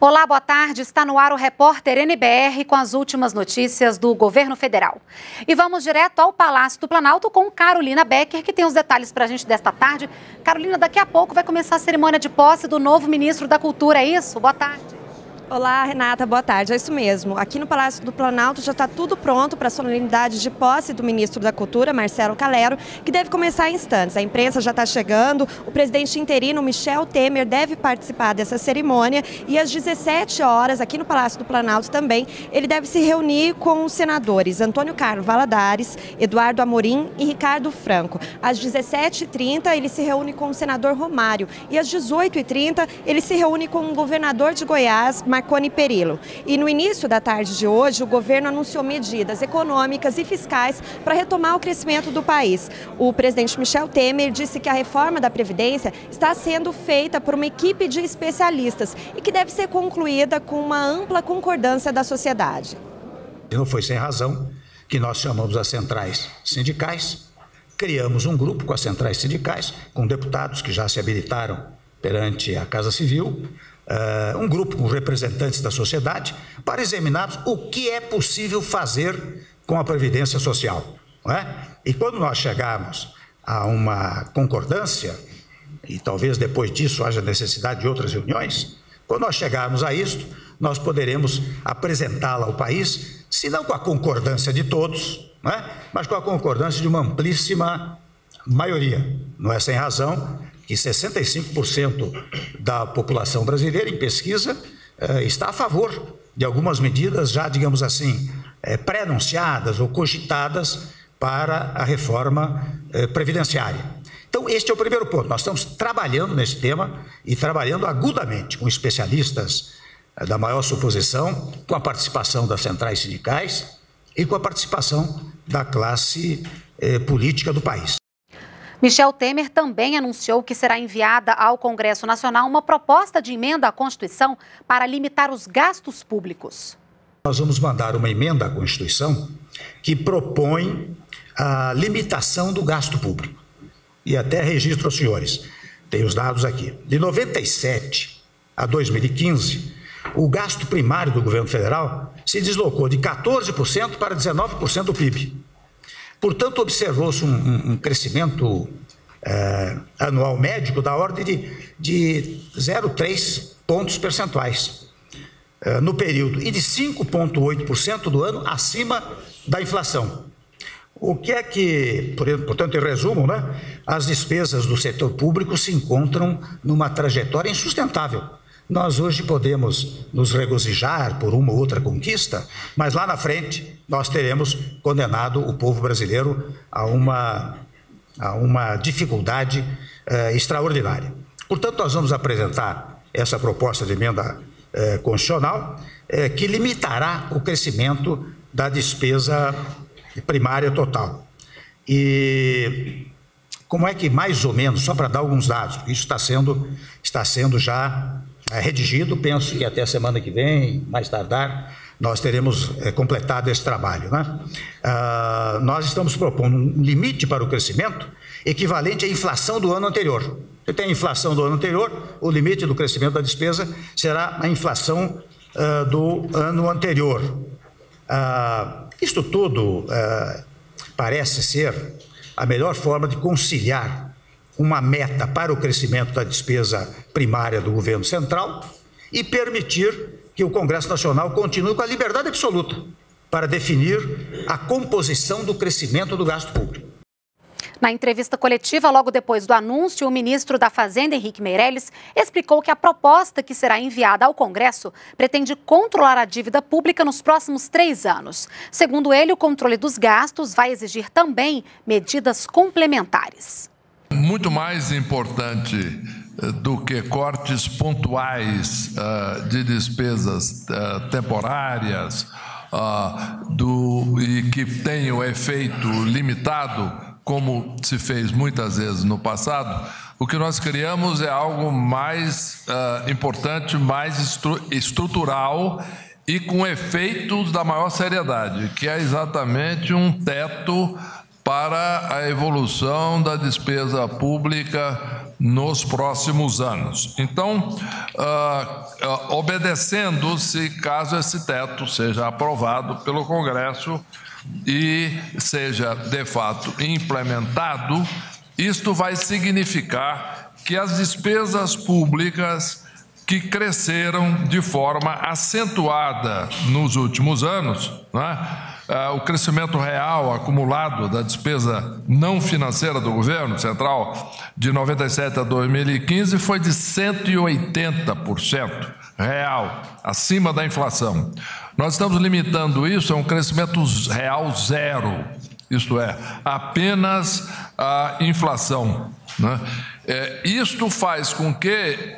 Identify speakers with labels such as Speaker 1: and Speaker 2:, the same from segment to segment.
Speaker 1: Olá, boa tarde. Está no ar o repórter NBR com as últimas notícias do governo federal. E vamos direto ao Palácio do Planalto com Carolina Becker, que tem os detalhes para a gente desta tarde. Carolina, daqui a pouco vai começar a cerimônia de posse do novo ministro da Cultura, é isso? Boa tarde.
Speaker 2: Olá, Renata, boa tarde. É isso mesmo. Aqui no Palácio do Planalto já está tudo pronto para a solenidade de posse do ministro da Cultura, Marcelo Calero, que deve começar em instantes. A imprensa já está chegando, o presidente interino, Michel Temer, deve participar dessa cerimônia e às 17 horas, aqui no Palácio do Planalto também, ele deve se reunir com os senadores Antônio Carlos Valadares, Eduardo Amorim e Ricardo Franco. Às 17h30, ele se reúne com o senador Romário e às 18h30, ele se reúne com o governador de Goiás, Marconi Perillo. E no início da tarde de hoje, o governo anunciou medidas econômicas e fiscais para retomar o crescimento do país. O presidente Michel Temer disse que a reforma da Previdência está sendo feita por uma equipe de especialistas e que deve ser concluída com uma ampla concordância da sociedade.
Speaker 3: Não foi sem razão que nós chamamos as centrais sindicais, criamos um grupo com as centrais sindicais, com deputados que já se habilitaram perante a Casa Civil, um grupo com representantes da sociedade para examinarmos o que é possível fazer com a Previdência Social, não é? E quando nós chegarmos a uma concordância, e talvez depois disso haja necessidade de outras reuniões, quando nós chegarmos a isto, nós poderemos apresentá-la ao país, se não com a concordância de todos, não é? Mas com a concordância de uma amplíssima maioria. Não é sem razão que 65% da população brasileira, em pesquisa, está a favor de algumas medidas já, digamos assim, pré-anunciadas ou cogitadas para a reforma previdenciária. Então, este é o primeiro ponto. Nós estamos trabalhando nesse tema e trabalhando agudamente com especialistas da maior suposição, com a participação das centrais sindicais e com a participação da classe política do país.
Speaker 1: Michel Temer também anunciou que será enviada ao Congresso Nacional uma proposta de emenda à Constituição para limitar os gastos públicos.
Speaker 3: Nós vamos mandar uma emenda à Constituição que propõe a limitação do gasto público. E até registro aos senhores, tem os dados aqui. De 97 a 2015, o gasto primário do governo federal se deslocou de 14% para 19% do PIB. Portanto, observou-se um crescimento anual médio da ordem de 0,3 pontos percentuais no período e de 5,8% do ano acima da inflação. O que é que, portanto, em resumo, né, as despesas do setor público se encontram numa trajetória insustentável. Nós hoje podemos nos regozijar por uma ou outra conquista, mas lá na frente nós teremos condenado o povo brasileiro a uma dificuldade extraordinária. Portanto, nós vamos apresentar essa proposta de emenda constitucional que limitará o crescimento da despesa primária total. E como é que, mais ou menos, só para dar alguns dados, porque isso está sendo já redigido, penso que até a semana que vem, mais tardar, nós teremos completado esse trabalho, né? Nós estamos propondo um limite para o crescimento equivalente à inflação do ano anterior. Se tem a inflação do ano anterior, o limite do crescimento da despesa será a inflação do ano anterior. Isto tudo parece ser a melhor forma de conciliar uma meta para o crescimento da despesa primária do governo central e permitir que o Congresso Nacional continue com a liberdade absoluta para definir a composição do crescimento do gasto público.
Speaker 1: Na entrevista coletiva, logo depois do anúncio, o ministro da Fazenda, Henrique Meirelles, explicou que a proposta que será enviada ao Congresso pretende controlar a dívida pública nos próximos 3 anos. Segundo ele, o controle dos gastos vai exigir também medidas complementares.
Speaker 4: Muito mais importante do que cortes pontuais de despesas temporárias e que tenham efeito limitado, como se fez muitas vezes no passado, o que nós criamos é algo mais importante, mais estrutural e com efeitos da maior seriedade, que é exatamente um teto para a evolução da despesa pública nos próximos anos. Então, obedecendo-se, caso esse teto seja aprovado pelo Congresso e seja, de fato, implementado, isto vai significar que as despesas públicas que cresceram de forma acentuada nos últimos anos, né? O crescimento real acumulado da despesa não financeira do governo central de 97 a 2015 foi de 180% real, acima da inflação. Nós estamos limitando isso a um crescimento real zero, isto é, apenas a inflação, né? Isto faz com que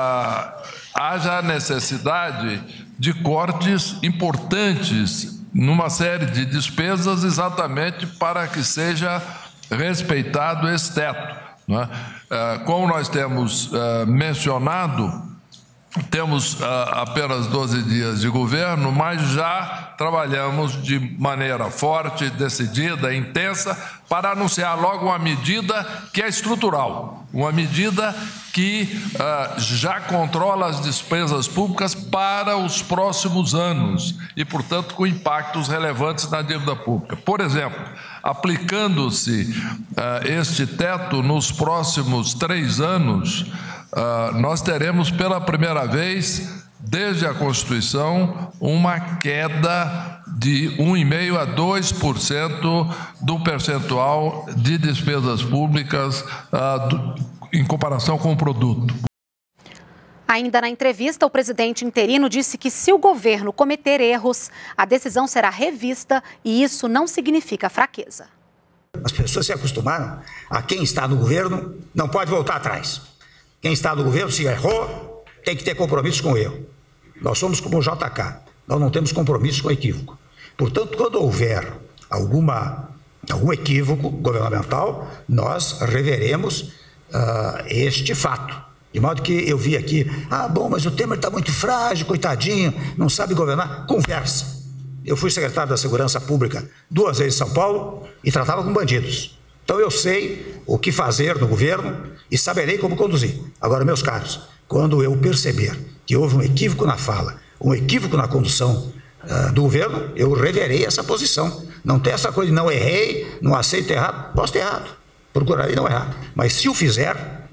Speaker 4: haja necessidade de cortes importantes numa série de despesas, exatamente para que seja respeitado esse teto, né? Como nós temos mencionado, temos apenas 12 dias de governo, mas já trabalhamos de maneira forte, decidida, intensa, para anunciar logo uma medida que é estrutural, uma medida que já controla as despesas públicas para os próximos anos e, portanto, com impactos relevantes na dívida pública. Por exemplo, aplicando-se este teto nos próximos 3 anos, nós teremos pela primeira vez, desde a Constituição, uma queda de 1,5% a 2% do percentual de despesas públicas em comparação com o produto.
Speaker 1: Ainda na entrevista, o presidente interino disse que se o governo cometer erros, a decisão será revista e isso não significa fraqueza.
Speaker 3: As pessoas se acostumaram a quem está no governo não pode voltar atrás. Quem está no governo, se errou, tem que ter compromisso com o erro. Nós somos como o JK, nós não temos compromisso com o equívoco. Portanto, quando houver algum equívoco governamental, nós reveremos este fato. De modo que eu vi aqui, bom, mas o Temer está muito frágil, coitadinho, não sabe governar. Conversa. Eu fui secretário da Segurança Pública 2 vezes em São Paulo e tratava com bandidos. Então eu sei o que fazer no governo e saberei como conduzir. Agora, meus caros, quando eu perceber que houve um equívoco na fala, um equívoco na condução do governo, eu reverei essa posição. Não tem essa coisa de não errei, não aceito errado. Posso ter errado, procurarei não errar. Mas se o fizer,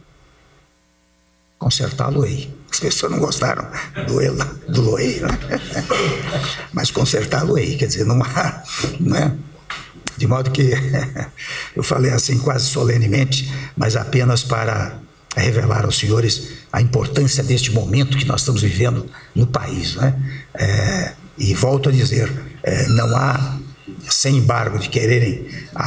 Speaker 3: consertá-lo-ei. As pessoas não gostaram do Loei, né? Mas consertá-lo-ei, quer dizer, não há, né? De modo que eu falei assim quase solenemente, mas apenas para revelar aos senhores a importância deste momento que nós estamos vivendo no país, né? E volto a dizer, não há, sem embargo, de quererem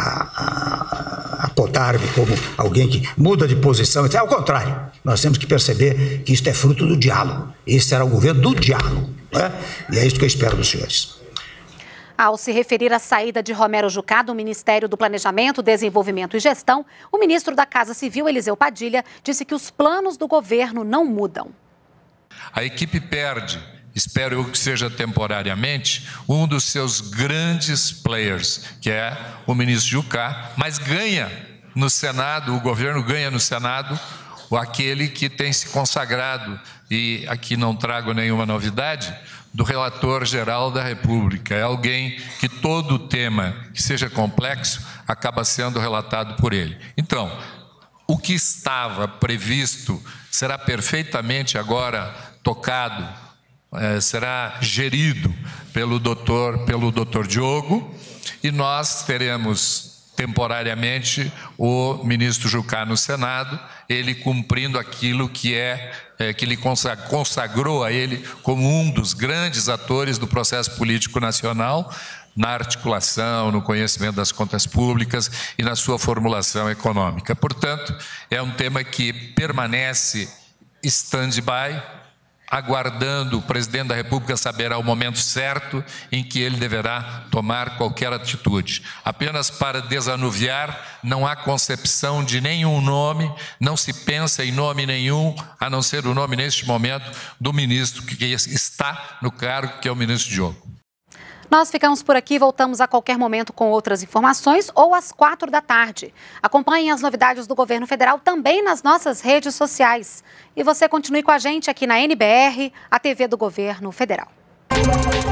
Speaker 3: apontar-me como alguém que muda de posição, ao contrário, nós temos que perceber que isto é fruto do diálogo. Este será o governo do diálogo, né? E é isso que eu espero dos senhores.
Speaker 1: Ao se referir à saída de Romero Jucá do Ministério do Planejamento, Desenvolvimento e Gestão, o ministro da Casa Civil, Eliseu Padilha, disse que os planos do governo não mudam.
Speaker 5: A equipe perde, espero eu que seja temporariamente, um dos seus grandes players, que é o ministro Jucá, mas ganha no Senado, o governo ganha no Senado, aquele que tem se consagrado, e aqui não trago nenhuma novidade, do relator-geral da República. É alguém que todo tema que seja complexo acaba sendo relatado por ele. Então, o que estava previsto será perfeitamente agora tocado, será gerido pelo doutor Diogo, e nós teremos temporariamente o ministro Jucá no Senado, ele cumprindo aquilo que ele consagrou a ele como um dos grandes atores do processo político nacional, na articulação, no conhecimento das contas públicas e na sua formulação econômica. Portanto, é um tema que permanece stand-by, aguardando o presidente da República saberá o momento certo em que ele deverá tomar qualquer atitude. Apenas para desanuviar, não há concepção de nenhum nome, não se pensa em nome nenhum, a não ser o nome neste momento do ministro que está no cargo, que é o ministro Diogo.
Speaker 1: Nós ficamos por aqui, voltamos a qualquer momento com outras informações ou às 4 da tarde. Acompanhem as novidades do governo federal também nas nossas redes sociais. E você continue com a gente aqui na NBR, a TV do Governo Federal.